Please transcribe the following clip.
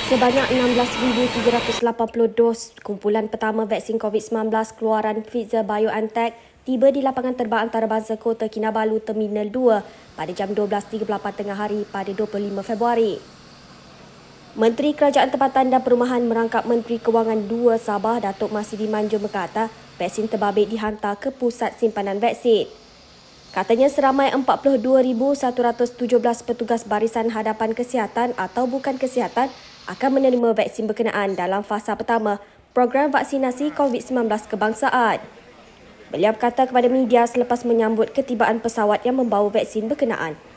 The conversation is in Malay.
Sebanyak 16,380 dos kumpulan pertama vaksin Covid-19 keluaran Pfizer-BioNTech tiba di Lapangan Terbang Antarabangsa Kota Kinabalu Terminal 2 pada jam 12.38 tengah hari pada 25 Februari. Menteri Kerajaan Tempatan dan Perumahan merangkap Menteri Kewangan II Sabah Datuk Masidi Manjun berkata vaksin terbabit dihantar ke Pusat Simpanan Vaksin. Katanya seramai 42,117 petugas barisan hadapan kesihatan atau bukan kesihatan akan menerima vaksin berkenaan dalam fasa pertama program vaksinasi Covid-19 kebangsaan. Beliau berkata kepada media selepas menyambut ketibaan pesawat yang membawa vaksin berkenaan.